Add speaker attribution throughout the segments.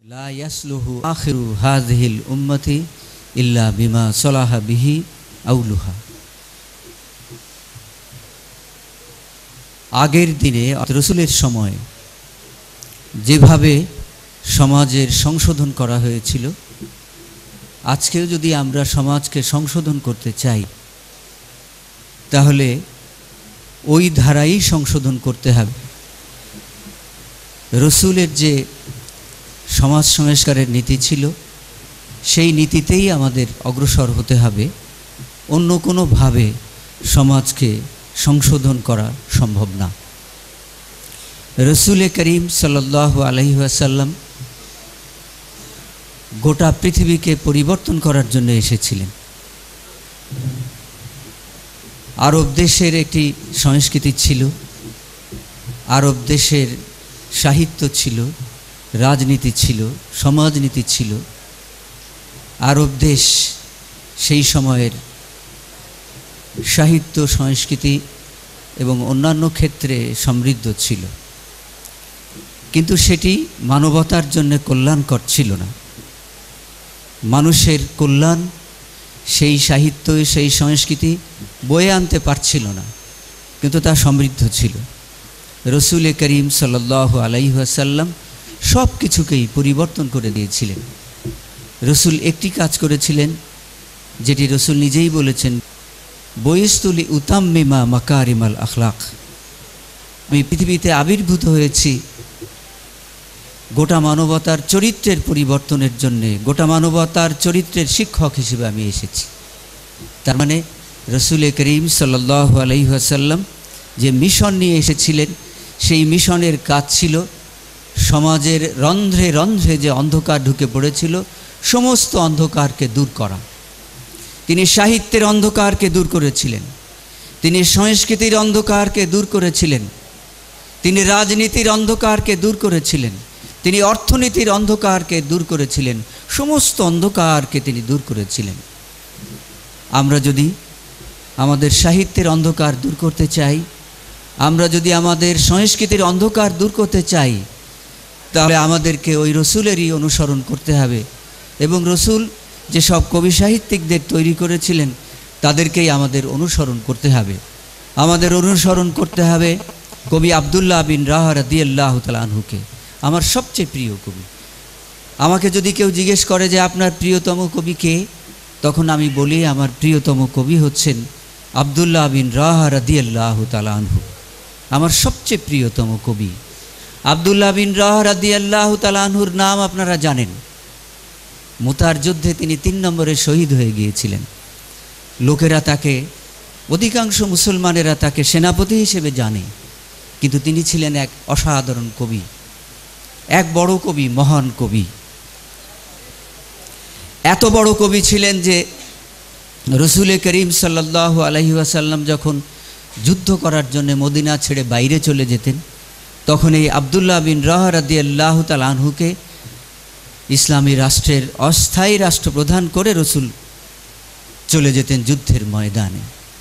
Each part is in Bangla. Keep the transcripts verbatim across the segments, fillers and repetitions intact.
Speaker 1: লা ইয়াসলুহু আখিরু হাযিহিল উম্মতি ইল্লা বিমা সালাহা বিহি আউলুহা। আগের দিনে রাসূলের সময় যেভাবে সমাজের সংশোধন করা হয়েছিল, আজকেও যদি আমরা সমাজকে সংশোধন করতে চাই তাহলে ওই ধারাই সংশোধন করতে হবে। রাসূলের যে সমাজ সংস্কারের নীতি ছিল সেই নীতিতেই আমাদের অগ্রসর হতে হবে। অন্য কোনোভাবে সমাজকে সংশোধন করা সম্ভব না। রাসূল করিম সাল্লাল্লাহু আলাইহি ওয়াসাল্লাম গোটা পৃথিবীকে পরিবর্তন করার জন্য এসেছিলেন। আরব দেশের একটি সংস্কৃতি ছিল, আরব দেশের সাহিত্য ছিল, রাজনীতি ছিল, সমাজনীতি ছিল। আরব দেশ সেই সময়ের সাহিত্য, সংস্কৃতি এবং অন্যান্য ক্ষেত্রে সমৃদ্ধ ছিল, কিন্তু সেটি মানবতার জন্য কল্যাণকর ছিল না। মানুষের কল্যাণ সেই সাহিত্য, সেই সংস্কৃতি বয়ে আনতে পারছিল না, কিন্তু তা সমৃদ্ধ ছিল। রাসূল করিম সাল্লাল্লাহু আলাইহি ওয়াসাল্লাম সব কিছুকেই পরিবর্তন করে দিয়েছিলেন। রাসূল একটি কাজ করেছিলেন যেটি রাসূল নিজেই বলেছেন, বয়স্তুলি উতাম্মিমা মাকারিমাল আখলাক। আমি পৃথিবীতে আবির্ভূত হয়েছি গোটা মানবতার চরিত্রের পরিবর্তনের জন্যে, গোটা মানবতার চরিত্রের শিক্ষক হিসেবে আমি এসেছি। তার মানে রাসূল করিম সাল্লাল্লাহু আলাইহি ওয়াসাল্লাম যে মিশন নিয়ে এসেছিলেন, সেই মিশনের কাজ ছিল সমাজের রন্ধ্রে রন্ধ্রে যে অন্ধকার ঢুকে পড়েছিল সমস্ত অন্ধকারকে দূর করা। তিনি সাহিত্যের অন্ধকারকে দূর করেছিলেন, তিনি সংস্কৃতির অন্ধকারকে দূর করেছিলেন, তিনি রাজনীতির অন্ধকারকে দূর করেছিলেন, তিনি অর্থনীতির অন্ধকারকে দূর করেছিলেন, সমস্ত অন্ধকারকে তিনি দূর করেছিলেন। আমরা যদি আমাদের সাহিত্যের অন্ধকার দূর করতে চাই, আমরা যদি আমাদের সংস্কৃতির অন্ধকার দূর করতে চাই, তাহলে আমাদেরকে ওই রাসূলেরই অনুসরণ করতে হবে। এবং রাসূল যেসব কবি সাহিত্যিকদের তৈরি করেছিলেন তাদেরকেই আমাদের অনুসরণ করতে হবে। আমাদের অনুসরণ করতে হবে কবি আব্দুল্লাহ বিন রাওয়াহা রাদিয়াল্লাহু তাআলা আনহুকে, আমার সবচেয়ে প্রিয় কবি। আমাকে যদি কেউ জিজ্ঞেস করে যে আপনার প্রিয়তম কবি কে, তখন আমি বলি আমার প্রিয়তম কবি হচ্ছেন আব্দুল্লাহ বিন রাওয়াহা রাদিয়াল্লাহু তাআলা আনহু। আমার সবচেয়ে প্রিয়তম কবি আব্দুল্লাহ বিন রাওয়াহা রাদিয়াল্লাহু তাআলা আনহুর নাম আপনারা জানেন। মুতার যুদ্ধে তিনি তিন নম্বরে শহীদ হয়ে গিয়েছিলেন। লোকেরা তাকে, অধিকাংশ মুসলমানেরা তাকে সেনাপতি হিসেবে জানে, কিন্তু তিনি ছিলেন এক অসাধারণ কবি, এক বড় কবি, মহান কবি। এত বড় কবি ছিলেন যে রাসূল করিম সাল্লাল্লাহু আলাইহি ওয়াসাল্লাম যখন যুদ্ধ করার জন্য মদিনা ছেড়ে বাইরে চলে যেতেন, তখন এই আব্দুল্লাহ বিন রাওয়াহা রাদিয়াল্লাহু তাআলা আনহুকে ইসলামী রাষ্ট্রের অস্থায়ী রাষ্ট্রপ্রধান করে রাসূল চলে যেতেন যুদ্ধের ময়দানে।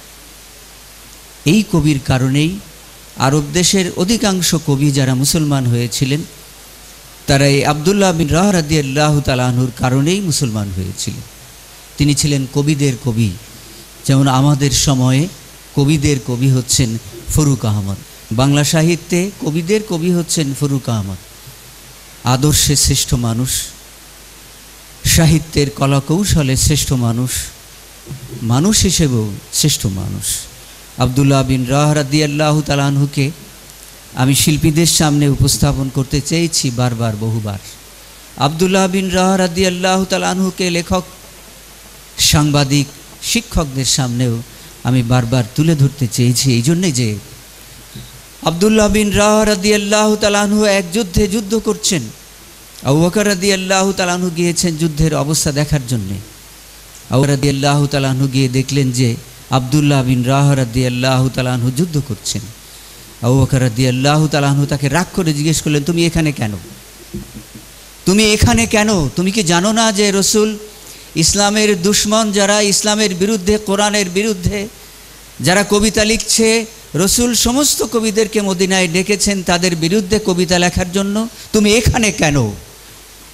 Speaker 1: এই কবির কারণেই আরব দেশের অধিকাংশ কবি যারা মুসলমান হয়েছিলেন, তারা এই আব্দুল্লাহ বিন রাওয়াহা রাদিয়াল্লাহু তাআলা আনহুর কারণেই মুসলমান হয়েছিলেন। তিনি ছিলেন কবিদের কবি। যেমন আমাদের সময়ে কবিদের কবি হচ্ছেন ফরুক আহমদ, বাংলা সাহিত্যে কবিদের কবি হচ্ছেন ফরুক আহমদ। আদর্শে শ্রেষ্ঠ মানুষ, সাহিত্যের কলাকৌশলে শ্রেষ্ঠ মানুষ, মানুষ হিসেবেও শ্রেষ্ঠ মানুষ। আব্দুল্লাহ বিন রাওয়াহা রাদিয়াল্লাহু তাআলা আনহুকে আমি শিল্পীদের সামনে উপস্থাপন করতে চেয়েছি বারবার, বহুবার। আব্দুল্লাহ বিন রাওয়াহা রাদিয়াল্লাহু তাআলা আনহুকে লেখক, সাংবাদিক, শিক্ষকদের সামনেও আমি বারবার তুলে ধরতে চেয়েছি, এই জন্যে যে আব্দুল্লাহ বিন রাওয়াহা রাদিয়াল্লাহু তাআলা আনহু এক যুদ্ধে যুদ্ধ করছেন। আবু বকর রাদিয়াল্লাহু তাআলা আনহু গিয়েছেন যুদ্ধের অবস্থা দেখার জন্যে। আবু বকর রাদিয়াল্লাহু তাআলা আনহু গিয়ে দেখলেন যে আব্দুল্লাহ বিন রাওয়াহা রাদিয়াল্লাহু তাআলা আনহু যুদ্ধ করছেন। আবু বকর রাদিয়াল্লাহু তাআলা আনহু তাকে রাগ করে জিজ্ঞেস করলেন, তুমি এখানে কেন? তুমি এখানে কেন? তুমি কি জানো না যে রাসূল ইসলামের দুশমন যারা, ইসলামের বিরুদ্ধে, কোরআনের বিরুদ্ধে যারা কবিতা লিখছে, রসুল সমস্ত কবিদেরকে মদিনায় ডেকেছেন তাদের বিরুদ্ধে কবিতা লেখার জন্য, তুমি এখানে কেন?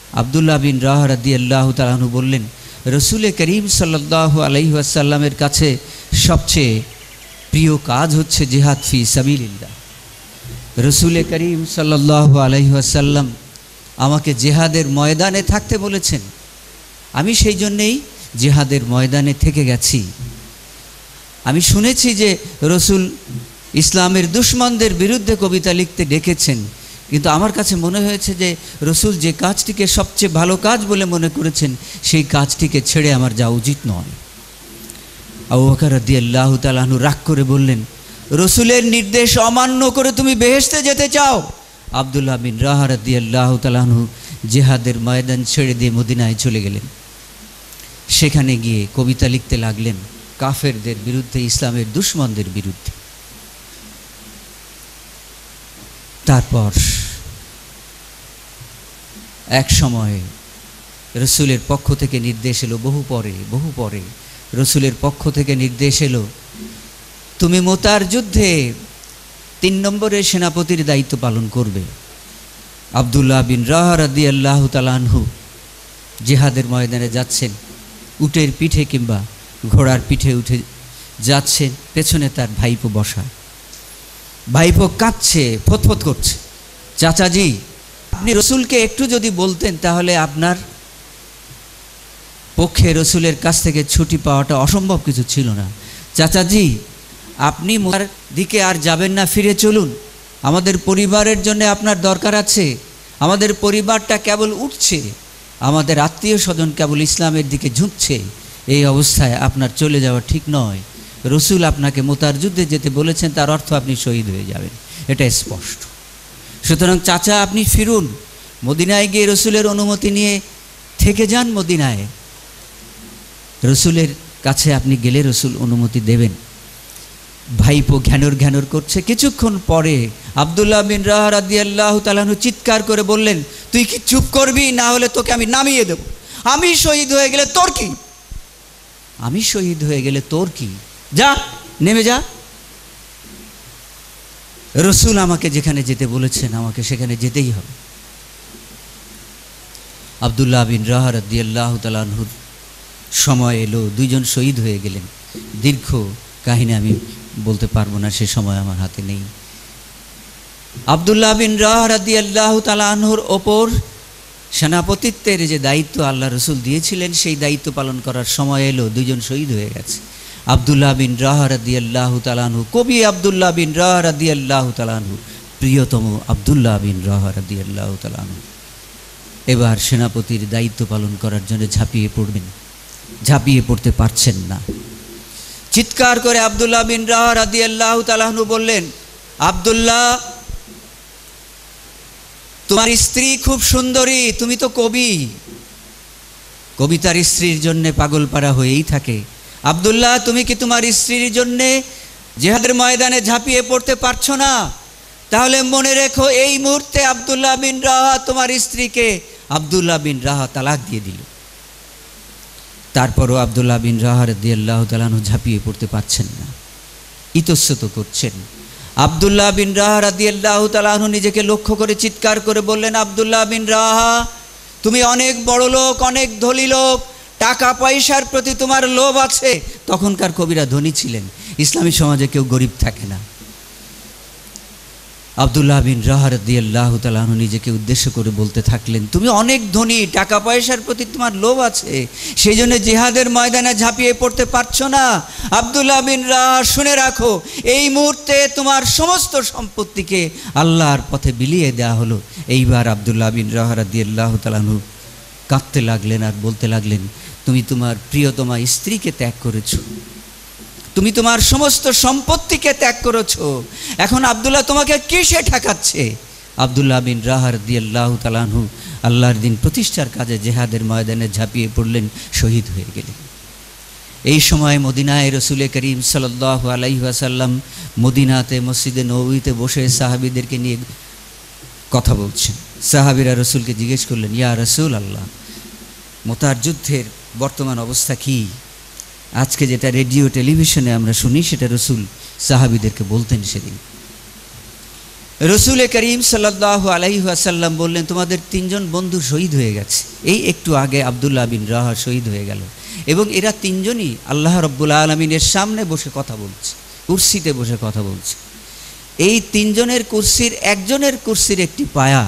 Speaker 1: আব্দুল্লাহ বিন রাওয়াহা রাদিয়াল্লাহু তাআলা আনহু বললেন, রসুল করিম সাল্লাল্লাহু আলাইহি ওয়াসাল্লামের কাছে সবচেয়ে প্রিয় কাজ হচ্ছে জিহাদ ফি সাবিলিল্লাহ। রসুল করিম সাল্লাল্লাহু আলাইহি ওয়াসাল্লাম আমাকে জিহাদের ময়দানে থাকতে বলেছেন, আমি সেই জন্যেই জিহাদের ময়দানে থেকে গেছি। আমি শুনেছি যে রসুল ইসলামের দুশমনদের বিরুদ্ধে কবিতা লিখতে ডেকেছেন, কিন্তু আমার কাছে মনে হয়েছে যে রসুল যে কাজটিকে সবচেয়ে ভালো কাজ বলে মনে করেছেন সেই কাজটিকে ছেড়ে আমার যাওয়া উচিত নয়। আবু বকর রাদিয়াল্লাহু তাআলা আনহু রাগ করে বললেন, রসুলের নির্দেশ অমান্য করে তুমি বেহেশতে যেতে চাও? আব্দুল্লাহ বিন রাওয়াহা রাদিয়াল্লাহু তাআলা আনহু জিহাদের ময়দান ছেড়ে দিয়ে মদিনায় চলে গেলেন। সেখানে গিয়ে কবিতা লিখতে লাগলেন কাফেরদের বিরুদ্ধে, ইসলামের দুশমনদের বিরুদ্ধে। তারপর এক সময় রসুলের পক্ষ থেকে নির্দেশ এলো, বহু পরে বহু পরে রসুলের পক্ষ থেকে নির্দেশ এলো, তুমি মুতার যুদ্ধে তিন নম্বরের সেনাপতির দায়িত্ব পালন করবে। আব্দুল্লাহ বিন রাওয়াহা রাদিয়াল্লাহু তাআলা আনহু জিহাদের ময়দানে যাচ্ছেন, উটের পিঠে কিংবা ঘোড়ার পিঠে উঠে যাচ্ছেন, পেছনে তার ভাইপো বসা। ভাইপো কাঁদছে, ফতফত করছে, চাচাজি আপনি রসুলকে একটু যদি বলতেন তাহলে আপনার পক্ষে রসুলের কাছ থেকে ছুটি পাওয়াটা অসম্ভব কিছু ছিল না। চাচাজি আপনি মুতার দিকে আর যাবেন না, ফিরে চলুন, আমাদের পরিবারের জন্য আপনার দরকার আছে, আমাদের পরিবারটা কেবল উঠছে, আমাদের আত্মীয় স্বজন কেবল ইসলামের দিকে ঝুঁকছে, এই অবস্থায় আপনার চলে যাওয়া ঠিক নয়। রসুল আপনাকে মুতার যুদ্ধে যেতে বলেছেন, তার অর্থ আপনি শহীদ হয়ে যাবেন, এটা স্পষ্ট। সুতরাং চাচা আপনি ফিরুন, মদিনায় গিয়ে রসুলের অনুমতি নিয়ে থেকে যান মদিনায়, রসুলের কাছে আপনি গেলে রসুল অনুমতি দেবেন। ভাইপো ঘ্যানর ঘ্যানর করছে। কিছুক্ষণ পরে আব্দুল্লাহ বিন রাওয়াহা রাদিয়াল্লাহু তাআলা আনহু চিৎকার করে বললেন, তুই কি চুপ করবি, না হলে তোকে আমি নামিয়ে দেব। আমি শহীদ হয়ে গেলে তোর কি? আমি শহীদ হয়ে গেলে তোর কি? যা, নেমে যা। রসুল আমাকে যেখানে যেতে বলেছেন আমাকে সেখানে যেতেই হবে। আব্দুল্লাহ বিন রাওয়াহা রাদিয়াল্লাহু তাআলা আনহুর সময় এলো, দুইজন শহীদ হয়ে গেলেন। দীর্ঘ কাহিনী আমি বলতে পারবো না, সে সময় আমার হাতে নেই। আব্দুল্লাহ বিন রাওয়াহা রাদিয়াল্লাহু তাআলা আনহুর ওপর সেনাপতিত্বের যে দায়িত্ব আল্লাহ রসুল দিয়েছিলেন সেই দায়িত্ব পালন করার সময় এলো, দুইজন শহীদ হয়ে গেছে। আব্দুল্লাহ বিন রাওয়াহা রাদিয়াল্লাহু তাআলা আনহু, কবি আব্দুল্লাহ বিন রাওয়াহা রাদিয়াল্লাহু তাআলা আনহু, প্রিয়তম আব্দুল্লাহ বিন রাওয়াহা রাদিয়াল্লাহু তাআলা আনহু এবার সেনাপতির দায়িত্ব পালন করার জন্য ঝাঁপিয়ে পড়বেন। ঝাঁপিয়ে পড়তে পারছেন না। চিৎকার করে আব্দুল্লাহ বিন রাওয়াহা রাদিয়াল্লাহু তাআলা আনহু বললেন, আব্দুল্লাহ তোমার স্ত্রী খুব সুন্দরী, তুমি তো কবি, কবিতার স্ত্রীর জন্য পাগল পারা হয়েই থাকে। আব্দুল্লাহ তুমি কি তোমার স্ত্রীর জন্য জিহাদের ময়দানে ঝাঁপিয়ে পড়তে পারছো না? তাহলে মনে রেখো এই মুহূর্তে আব্দুল্লাহ বিন রাওয়াহা তোমার স্ত্রীকে আব্দুল্লাহ বিন রাওয়াহা তালাক দিয়ে দিল। তারপরও আব্দুল্লাহ বিন রাওয়াহা রাদিয়াল্লাহু তাআলা আনহু ঝাঁপিয়ে পড়তে পারছেন না, ইতস্তত করছেন। আব্দুল্লাহ বিন রাওয়াহা রাদিয়াল্লাহু তাআলা আনহু নিজেকে লক্ষ্য করে চিৎকার করে বললেন, আব্দুল্লাহ বিন রাওয়াহা তুমি অনেক বড় লোক, অনেক ধনী লোক, টাকা পয়সার প্রতি তোমার লোভ আছে। তখনকার কবিরা ধনী ছিলেন, ইসলামী সমাজে কেউ গরিব থাকে না। আব্দুল্লাহ বিন রাওয়াহা রাদিয়াল্লাহু তাআলা আনহু নিজেকে উদ্দেশ্য করে বলতে থাকলেন, তুমি অনেক ধনী, টাকা পয়সার প্রতি তোমার লোভ আছে, সেই জন্য জিহাদের ময়দানে ঝাঁপিয়ে পড়তে পারছো না। আব্দুল্লাহ বিন রাওয়াহা শুনে রাখো, এই মুহূর্তে তোমার সমস্ত সম্পত্তিকে আল্লাহর পথে বিলিয়ে দেওয়া হলো। এইবার আব্দুল্লাহ বিন রাওয়াহা রাদিয়াল্লাহু তাআলা আনহু কাঁদতে লাগলেন আর বলতে লাগলেন, তুমি তোমার প্রিয়তমা স্ত্রীকে ত্যাগ করেছো, তুমি তোমার সমস্ত সম্পত্তিকে ত্যাগ করেছো, এখন আব্দুল্লাহ তোমাকে কিসে ঠেকাচ্ছে? আব্দুল্লাহ বিন রাওয়াহা রাদিয়াল্লাহু তাআলা আনহু আল্লাহর দিন প্রতিষ্ঠার কাজে জিহাদের ময়দানে ঝাঁপিয়ে পড়লেন, শহীদ হয়ে গেলেন। এই সময় মদিনায় রসুল করিম সাল্লাল্লাহু আলাইহি ওয়াসাল্লাম মদিনাতে মসজিদে নববীতে বসে সাহাবীদেরকে নিয়ে কথা বলছেন। সাহাবীরা রসুলকে জিজ্ঞেস করলেন, ইয়া রাসূল আল্লাহ, মুতার যুদ্ধের বর্তমান অবস্থা কি? আজকে যেটা রেডিও টেলিভিশনে আমরা শুনি সেটা রসুল সাহাবীদেরকে বলতেন সেদিন। রসুল করিম সাল্লাল্লাহু আলাইহি ওয়াসাল্লাম বললেন, তোমাদের তিনজন বন্ধু শহীদ হয়ে গেছে। এই একটু আগে আব্দুল্লাহ বিন রাওয়াহা শহীদ হয়ে গেল, এবং এরা তিনজনই আল্লাহ রাব্বুল আলামিনের সামনে বসে কথা বলছে, কুরসিতে বসে কথা বলছে। এই তিনজনের কুরসির একজনের কুরসির একটি পায়া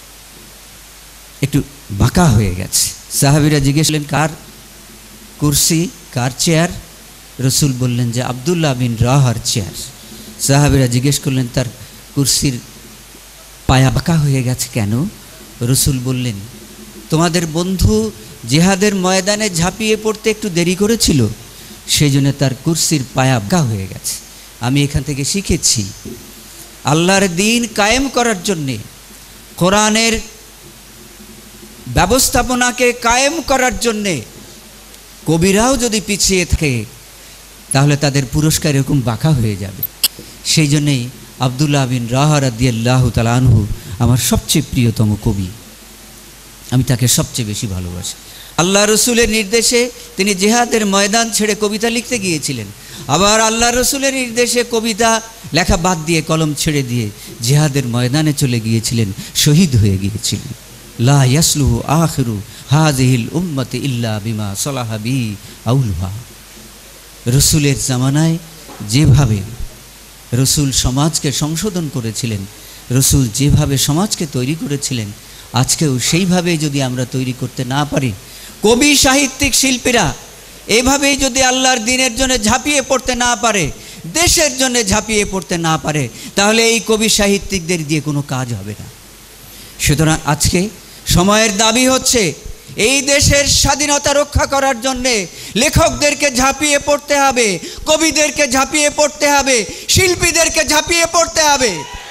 Speaker 1: একটু বাঁকা হয়ে গেছে। সাহাবীরা জিজ্ঞেস করলেন, কার কুরসি, কার চেয়ার? রসুল বললেন যে আব্দুল্লাহ বিন রাওয়াহার চেয়ার। সাহাবীরা জিজ্ঞেস করলেন, তার কুরসির পায়া বাঁকা হয়ে গেছে কেন? রসুল বললেন, তোমাদের বন্ধু জিহাদের ময়দানে ঝাঁপিয়ে পড়তে একটু দেরি করেছিল, সেই জন্য তার কুরসির পায়া বাঁকা হয়ে গেছে। আমি এখান থেকে শিখেছি, আল্লাহর দ্বীন কায়েম করার জন্যে, কোরআনের ব্যবস্থাপনাকে কায়েম করার জন্যে কবিরাও যদি পিছিয়ে থাকে তাহলে তাদের পুরস্কার এরকম বাঁকা হয়ে যাবে। সেই জন্যেই আব্দুল্লাহ বিন রাওয়াহা রাদিয়াল্লাহু তাআলা আনহু আমার সবচেয়ে প্রিয়তম কবি, আমি তাকে সবচেয়ে বেশি ভালোবাসি। আল্লাহ রসুলের নির্দেশে তিনি জিহাদের ময়দান ছেড়ে কবিতা লিখতে গিয়েছিলেন, আবার আল্লাহ রসুলের নির্দেশে কবিতা লেখা বাদ দিয়ে কলম ছেড়ে দিয়ে জিহাদের ময়দানে চলে গিয়েছিলেন, শহীদ হয়ে গিয়েছিলেন। লা ইয়াসলুহু আখিরু হাযিহিল উম্মতি ইল্লা বিমা সালাহা বিহি আউলুহা। রসুলের জামানায় যেভাবে রসুল সমাজকে সংশোধন করেছিলেন, রসুল যেভাবে সমাজকে তৈরি করেছিলেন, আজকেও সেইভাবে যদি আমরা তৈরি করতে না পারি, কবি সাহিত্যিক শিল্পীরা এভাবেই যদি আল্লাহর দ্বীনের জন্য ঝাঁপিয়ে পড়তে না পারে, দেশের জন্য ঝাঁপিয়ে পড়তে না পারে, তাহলে এই কবি সাহিত্যিকদের দিয়ে কোনো কাজ হবে না। সুতরাং আজকে সময়ের দাবি হচ্ছে এই দেশের স্বাধীনতা রক্ষা করার জন্যে লেখকদেরকে ঝাঁপিয়ে পড়তে হবে, কবিদেরকে ঝাঁপিয়ে পড়তে হবে, শিল্পীদেরকে ঝাঁপিয়ে পড়তে হবে।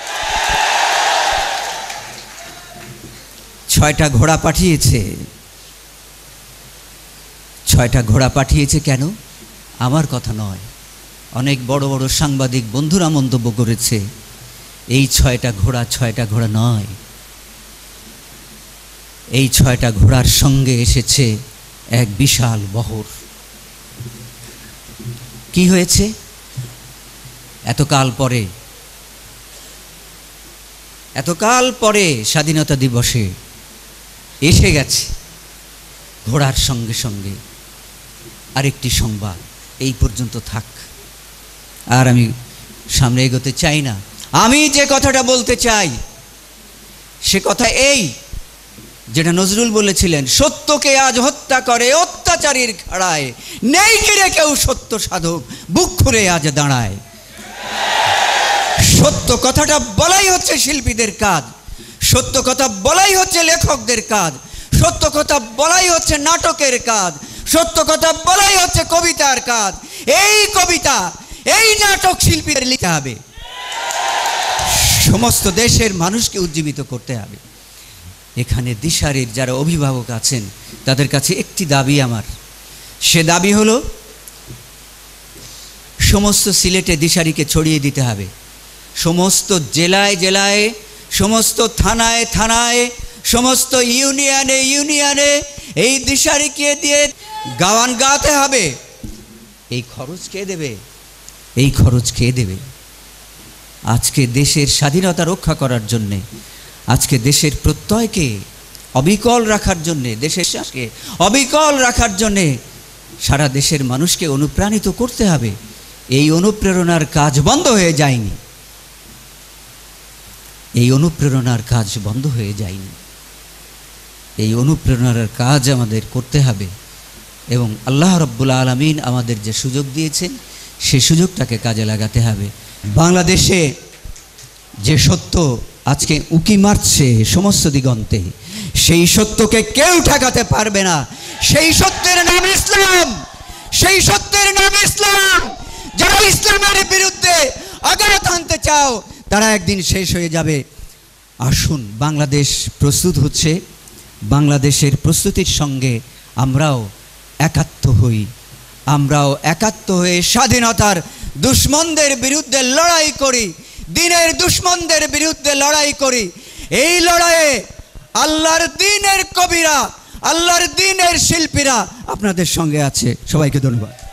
Speaker 1: ছয়টা ঘোড়া পাঠিয়েছে, ছয়টা ঘোড়া পাঠিয়েছে কেন? আমার কথা নয়, অনেক বড় বড় সাংবাদিক বন্ধুরা মন্তব্য করেছে এই ছয়টা ঘোড়া ছয়টা ঘোড়া নয়, এই ছয়টা ঘোড়ার সঙ্গে এসেছে এক বিশাল বহর। কি হয়েছে? এতকাল পরে, এতকাল পরে স্বাধীনতা দিবসে এসে গেছে ঘোড়ার সঙ্গে সঙ্গে আরেকটি সংবাদ। এই পর্যন্ত থাক, আর আমি সামনে এগোতে চাই না। আমি যে কথাটা বলতে চাই সে কথা এই, যেটা নজরুল বলেছিলেন, সত্যকে আজ হত্যা করে অত্যাচারীর খাড়ায়, নেই কিরে কেউ সত্য সাধক, বুক খুলে আজ দাঁড়ায়। সত্য কথাটা বলাই হচ্ছে শিল্পীদের কাজ, সত্য কথা বলাই হচ্ছে লেখকদের কাজ, সত্য কথা বলাই হচ্ছে নাটকের কাজ, সত্য কথা বলাই হচ্ছে কবিতার কাজ। এই কবিতা, এই নাটক শিল্পীদের লিখতে হবে, সমস্ত দেশের মানুষকে উজ্জীবিত করতে হবে। এখানে দিশারির যারা অভিভাবক আছেন তাদের কাছে একটি দাবি আমার, সে দাবি হলো সমস্ত সিলেটে দিশারিকে ছড়িয়ে দিতে হবে, সমস্ত জেলায় জেলায়, সমস্ত থানায় থানায়, সমস্ত ইউনিয়নে ইউনিয়নে এই দিশারিকে দিয়ে গাওয়ান গাওয়াতে হবে। এই খরচ কে দেবে? এই খরচ কে দেবে? আজকে দেশের স্বাধীনতা রক্ষা করার জন্যে, আজকে দেশের প্রত্যয়কে অবিকল রাখার জন্যে, দেশের শ্বাসকে অবিকল রাখার জন্যে সারা দেশের মানুষকে অনুপ্রাণিত করতে হবে। এই অনুপ্রেরণার কাজ বন্ধ হয়ে যায়নি, এই অনুপ্রেরণার কাজ বন্ধ হয়ে যায়নি, এই অনুপ্রেরণার কাজ আমাদের করতে হবে। এবং আল্লাহ রাব্বুল আলামিন আমাদের যে সুযোগ দিয়েছেন সেই সুযোগটাকে কাজে লাগাতে হবে। বাংলাদেশে যে সত্য আজকে উঁকি মারছে সমস্ত দিগন্তে, সেই সত্যকে কেউ ঠেকাতে পারবে না। সেই সত্যের নাম ইসলাম, সেই সত্যের নাম ইসলাম। যারা ইসলামের বিরুদ্ধে আঘাত আনতে চাও তারা একদিন শেষ হয়ে যাবে। আসুন, বাংলাদেশ প্রস্তুত হচ্ছে, বাংলাদেশের প্রস্তুতির সঙ্গে আমরাও একাত্ম হই, আমরাও একাত্ম হয়ে স্বাধীনতার দুশ্মনদের বিরুদ্ধে লড়াই করি, দ্বীনের দুশ্মনদের বিরুদ্ধে লড়াই করি। এই লড়াইয়ে আল্লাহর দ্বীনের কবিরা, আল্লাহর দ্বীনের শিল্পীরা আপনাদের সঙ্গে আছে। সবাইকে ধন্যবাদ।